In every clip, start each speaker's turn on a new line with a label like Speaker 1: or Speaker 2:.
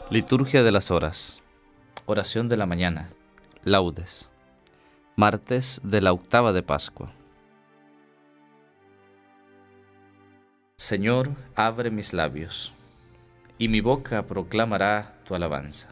Speaker 1: Liturgia de las Horas. Oración de la mañana. Laudes. Martes de la octava de Pascua. Señor, abre mis labios, y mi boca proclamará tu alabanza.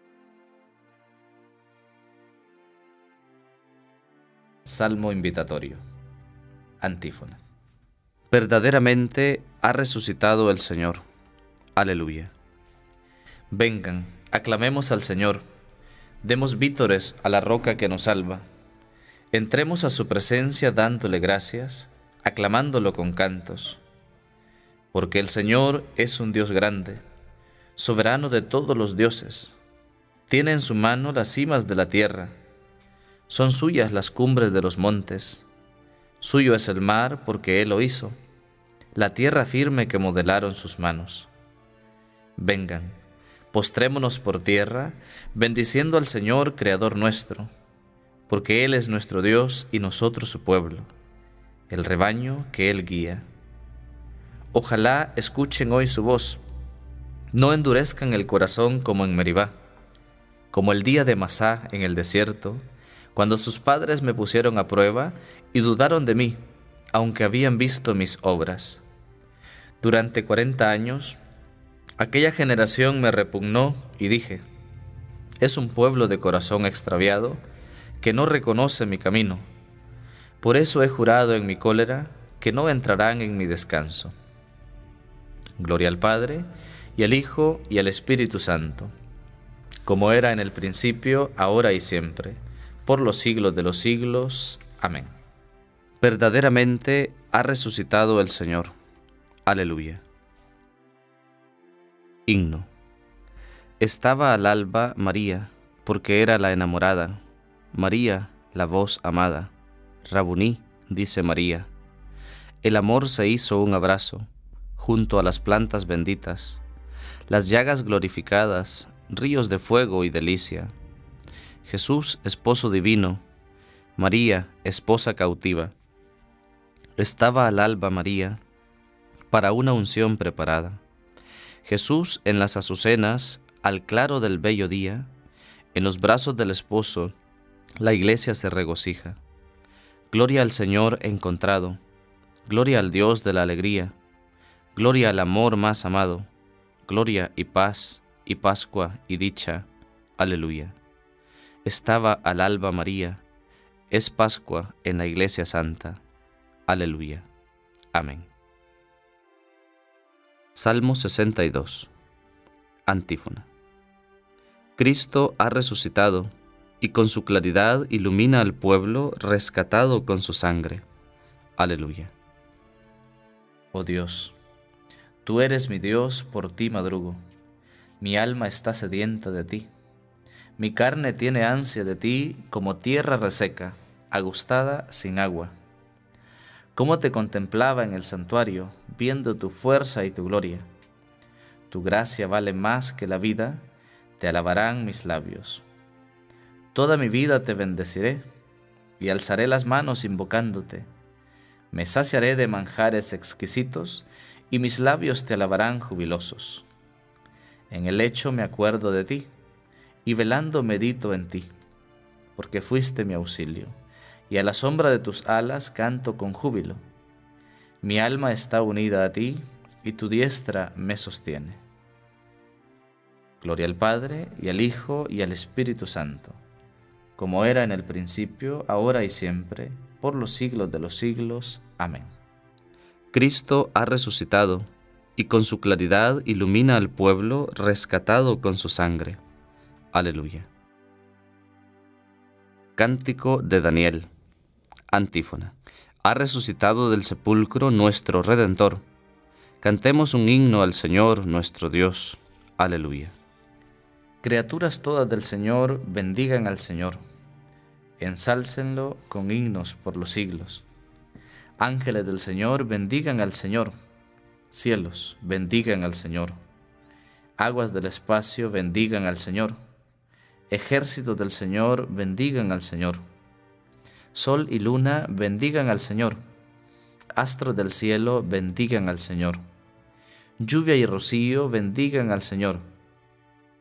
Speaker 1: Salmo invitatorio. Antífona. Verdaderamente ha resucitado el Señor. Aleluya. Vengan, aclamemos al Señor, demos vítores a la roca que nos salva. Entremos a su presencia dándole gracias, aclamándolo con cantos. Porque el Señor es un Dios grande, soberano de todos los dioses. Tiene en su mano las cimas de la tierra, son suyas las cumbres de los montes. Suyo es el mar porque Él lo hizo, la tierra firme que modelaron sus manos. Vengan, postrémonos por tierra, bendiciendo al Señor, Creador nuestro, porque Él es nuestro Dios y nosotros su pueblo, el rebaño que Él guía. Ojalá escuchen hoy su voz, no endurezcan el corazón como en Meribá, como el día de Masá en el desierto, cuando sus padres me pusieron a prueba y dudaron de mí, aunque habían visto mis obras. Durante 40 años, aquella generación me repugnó y dije, es un pueblo de corazón extraviado que no reconoce mi camino. Por eso he jurado en mi cólera que no entrarán en mi descanso. Gloria al Padre, y al Hijo, y al Espíritu Santo, como era en el principio, ahora y siempre, por los siglos de los siglos. Amén. Verdaderamente ha resucitado el Señor. Aleluya. Himno. Estaba al alba María, porque era la enamorada. María, la voz amada. Rabuní, dice María. El amor se hizo un abrazo, junto a las plantas benditas, las llagas glorificadas, ríos de fuego y delicia. Jesús, esposo divino, María, esposa cautiva. Estaba al alba María, para una unción preparada. Jesús en las azucenas, al claro del bello día, en los brazos del esposo, la iglesia se regocija. Gloria al Señor encontrado, gloria al Dios de la alegría, gloria al amor más amado, gloria y paz, y Pascua y dicha. Aleluya. Estaba al alba María, es Pascua en la iglesia santa. Aleluya. Amén. Salmo 62. Antífona. Cristo ha resucitado, y con su claridad ilumina al pueblo rescatado con su sangre. Aleluya. Oh Dios, tú eres mi Dios, por ti madrugo. Mi alma está sedienta de ti. Mi carne tiene ansia de ti como tierra reseca, agostada sin agua. Cómo te contemplaba en el santuario, viendo tu fuerza y tu gloria. Tu gracia vale más que la vida, te alabarán mis labios. Toda mi vida te bendeciré, y alzaré las manos invocándote. Me saciaré de manjares exquisitos, y mis labios te alabarán jubilosos. En el lecho me acuerdo de ti, y velando medito en ti, porque fuiste mi auxilio, y a la sombra de tus alas canto con júbilo. Mi alma está unida a ti, y tu diestra me sostiene. Gloria al Padre, y al Hijo, y al Espíritu Santo, como era en el principio, ahora y siempre, por los siglos de los siglos. Amén. Cristo ha resucitado, y con su claridad ilumina al pueblo rescatado con su sangre. Aleluya. Cántico de Daniel. Antífona. Ha resucitado del sepulcro nuestro Redentor. Cantemos un himno al Señor nuestro Dios. Aleluya. Criaturas todas del Señor, bendigan al Señor. Ensálcenlo con himnos por los siglos. Ángeles del Señor, bendigan al Señor. Cielos, bendigan al Señor. Aguas del espacio, bendigan al Señor. Ejércitos del Señor, bendigan al Señor. Sol y luna, bendigan al Señor. Astros del cielo, bendigan al Señor. Lluvia y rocío, bendigan al Señor.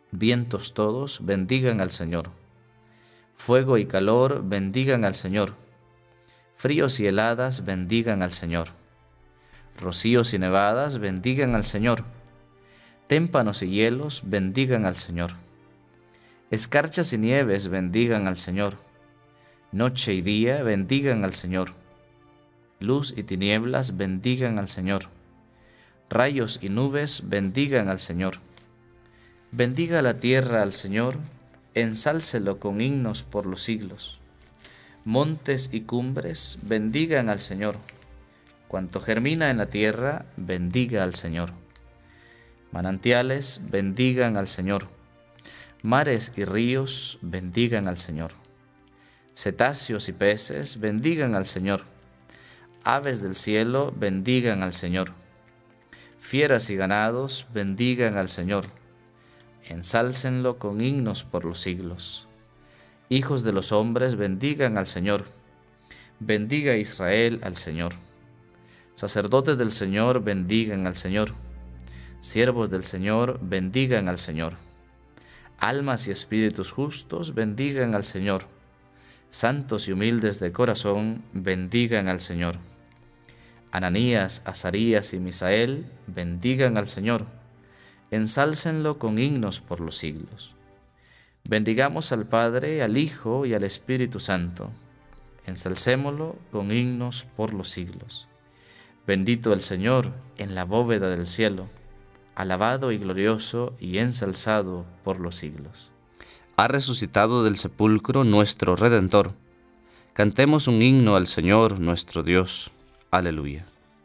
Speaker 1: Vientos todos, bendigan al Señor. Fuego y calor, bendigan al Señor. Fríos y heladas, bendigan al Señor. Rocíos y nevadas, bendigan al Señor. Témpanos y hielos, bendigan al Señor. Escarchas y nieves, bendigan al Señor. Noche y día, bendigan al Señor. Luz y tinieblas, bendigan al Señor. Rayos y nubes, bendigan al Señor. Bendiga la tierra al Señor, ensálcelo con himnos por los siglos. Montes y cumbres, bendigan al Señor. Cuanto germina en la tierra, bendiga al Señor. Manantiales, bendigan al Señor. Mares y ríos, bendigan al Señor. Cetáceos y peces, bendigan al Señor. Aves del cielo, bendigan al Señor. Fieras y ganados, bendigan al Señor. Ensálcenlo con himnos por los siglos. Hijos de los hombres, bendigan al Señor. Bendiga Israel al Señor. Sacerdotes del Señor, bendigan al Señor. Siervos del Señor, bendigan al Señor. Almas y espíritus justos, bendigan al Señor. Santos y humildes de corazón, bendigan al Señor. Ananías, Azarías y Misael, bendigan al Señor. Ensálcenlo con himnos por los siglos. Bendigamos al Padre, al Hijo y al Espíritu Santo. Ensalcémoslo con himnos por los siglos. Bendito el Señor en la bóveda del cielo, alabado y glorioso y ensalzado por los siglos.
Speaker 2: Ha resucitado del sepulcro nuestro Redentor. Cantemos un himno al Señor nuestro Dios. Aleluya.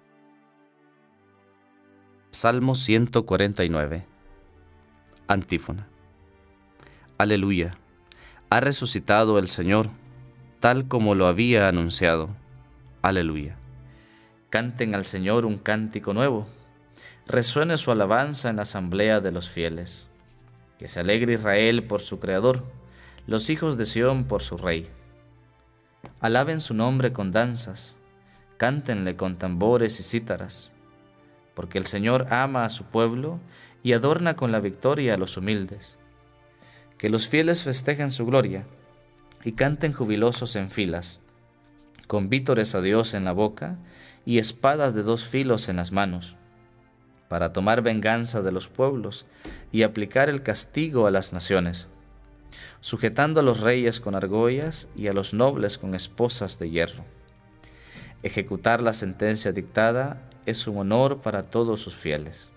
Speaker 2: Salmo 149. Antífona. Aleluya. Ha resucitado el Señor, tal como lo había anunciado. Aleluya.
Speaker 1: Canten al Señor un cántico nuevo. Resuene su alabanza en la asamblea de los fieles. Que se alegre Israel por su Creador, los hijos de Sión por su Rey. Alaben su nombre con danzas, cántenle con tambores y cítaras, porque el Señor ama a su pueblo y adorna con la victoria a los humildes. Que los fieles festejen su gloria y canten jubilosos en filas, con vítores a Dios en la boca y espadas de 2 filos en las manos, para tomar venganza de los pueblos y aplicar el castigo a las naciones, sujetando a los reyes con argollas y a los nobles con esposas de hierro. Ejecutar la sentencia dictada es un honor para todos sus fieles.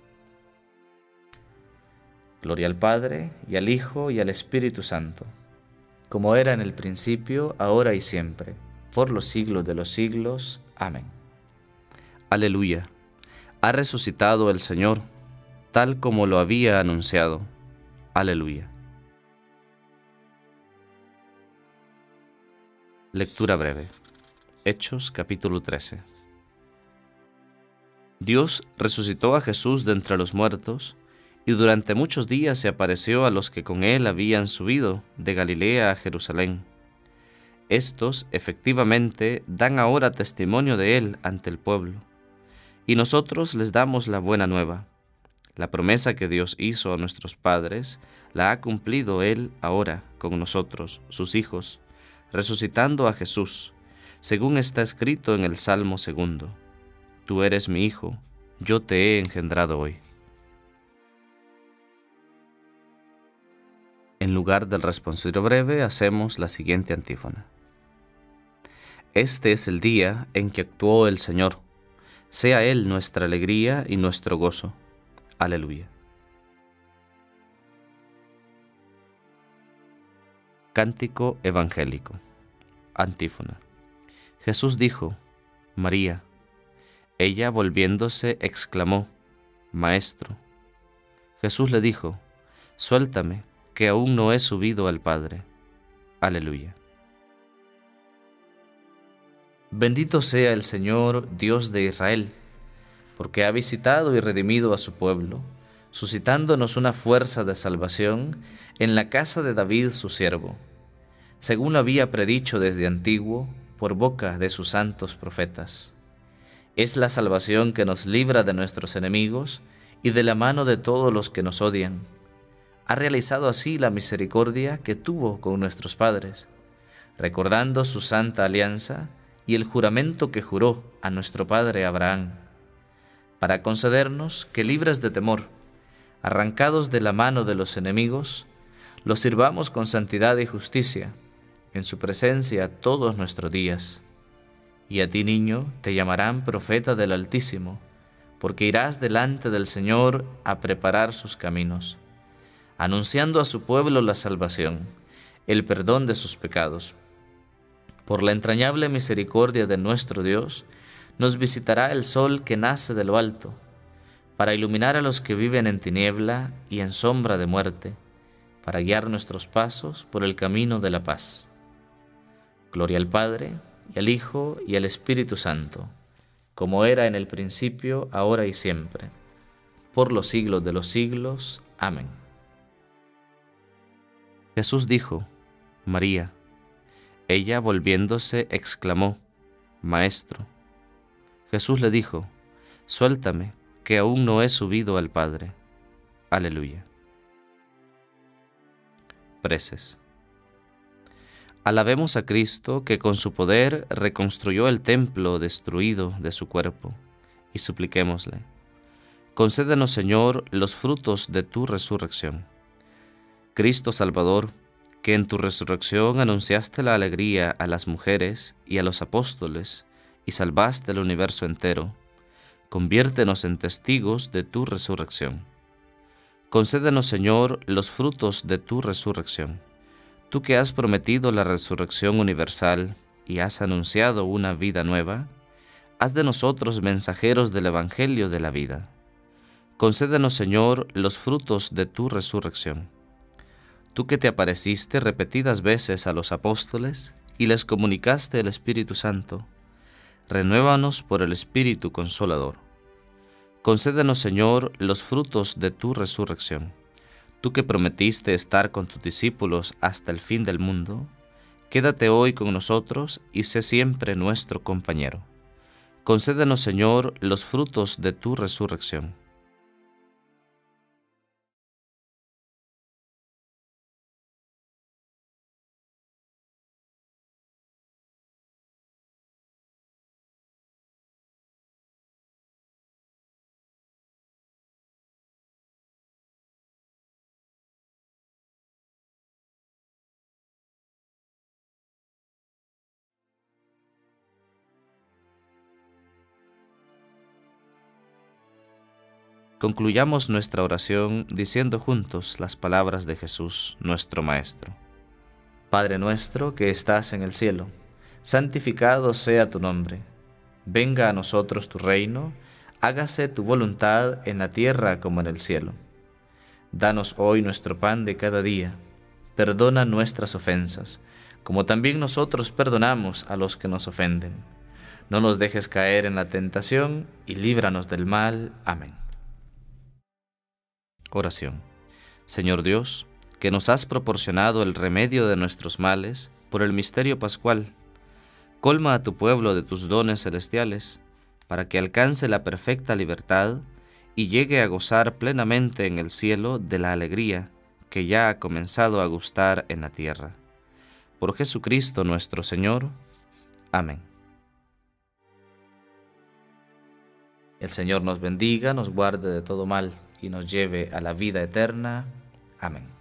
Speaker 1: Gloria al Padre, y al Hijo, y al Espíritu Santo, como era en el principio, ahora y siempre, por los siglos de los siglos. Amén.
Speaker 2: Aleluya. Ha resucitado el Señor, tal como lo había anunciado. Aleluya. Lectura breve. Hechos capítulo 13. Dios resucitó a Jesús de entre los muertos, y durante muchos días se apareció a los que con él habían subido de Galilea a Jerusalén. Estos, efectivamente, dan ahora testimonio de él ante el pueblo, y nosotros les damos la buena nueva. La promesa que Dios hizo a nuestros padres la ha cumplido él ahora con nosotros, sus hijos, resucitando a Jesús, según está escrito en el Salmo 2. Tú eres mi hijo, yo te he engendrado hoy. En lugar del responsorio breve, hacemos la siguiente antífona. Este es el día en que actuó el Señor. Sea Él nuestra alegría y nuestro gozo. Aleluya. Cántico evangélico. Antífona. Jesús dijo, María. Ella, volviéndose, exclamó, Maestro. Jesús le dijo, Suéltame, que aún no he subido al Padre. Aleluya.
Speaker 1: Bendito sea el Señor, Dios de Israel, porque ha visitado y redimido a su pueblo, suscitándonos una fuerza de salvación en la casa de David su siervo, según lo había predicho desde antiguo por boca de sus santos profetas. Es la salvación que nos libra de nuestros enemigos y de la mano de todos los que nos odian, ha realizado así la misericordia que tuvo con nuestros padres, recordando su santa alianza y el juramento que juró a nuestro padre Abraham, para concedernos que, libres de temor, arrancados de la mano de los enemigos, los sirvamos con santidad y justicia en su presencia todos nuestros días. Y a ti, niño, te llamarán profeta del Altísimo, porque irás delante del Señor a preparar sus caminos, anunciando a su pueblo la salvación, el perdón de sus pecados. Por la entrañable misericordia de nuestro Dios, nos visitará el sol que nace de lo alto, para iluminar a los que viven en tiniebla y en sombra de muerte, para guiar nuestros pasos por el camino de la paz. Gloria al Padre, y al Hijo, y al Espíritu Santo, como era en el principio, ahora y siempre, por los siglos de los siglos. Amén.
Speaker 2: Jesús dijo: María. Ella, volviéndose, exclamó: Maestro. Jesús le dijo: Suéltame, que aún no he subido al Padre. Aleluya. Preces. Alabemos a Cristo, que con su poder reconstruyó el templo destruido de su cuerpo, y supliquémosle: concédenos, Señor, los frutos de tu resurrección. Cristo Salvador, que en tu resurrección anunciaste la alegría a las mujeres y a los apóstoles, y salvaste el universo entero, conviértenos en testigos de tu resurrección. Concédenos, Señor, los frutos de tu resurrección. Tú que has prometido la resurrección universal y has anunciado una vida nueva, haz de nosotros mensajeros del Evangelio de la vida. Concédenos, Señor, los frutos de tu resurrección. Tú que te apareciste repetidas veces a los apóstoles y les comunicaste el Espíritu Santo, renuévanos por el Espíritu Consolador. Concédenos, Señor, los frutos de tu resurrección. Tú que prometiste estar con tus discípulos hasta el fin del mundo, quédate hoy con nosotros y sé siempre nuestro compañero. Concédenos, Señor, los frutos de tu resurrección. Concluyamos nuestra oración diciendo juntos las palabras de Jesús, nuestro Maestro.
Speaker 1: Padre nuestro que estás en el cielo, santificado sea tu nombre. Venga a nosotros tu reino, hágase tu voluntad en la tierra como en el cielo. Danos hoy nuestro pan de cada día. Perdona nuestras ofensas, como también nosotros perdonamos a los que nos ofenden. No nos dejes caer en la tentación y líbranos del mal. Amén.
Speaker 2: Oración. Señor Dios, que nos has proporcionado el remedio de nuestros males por el misterio pascual, colma a tu pueblo de tus dones celestiales, para que alcance la perfecta libertad y llegue a gozar plenamente en el cielo de la alegría que ya ha comenzado a gustar en la tierra. Por Jesucristo nuestro Señor. Amén.
Speaker 1: El Señor nos bendiga, nos guarde de todo mal y nos lleve a la vida eterna. Amén.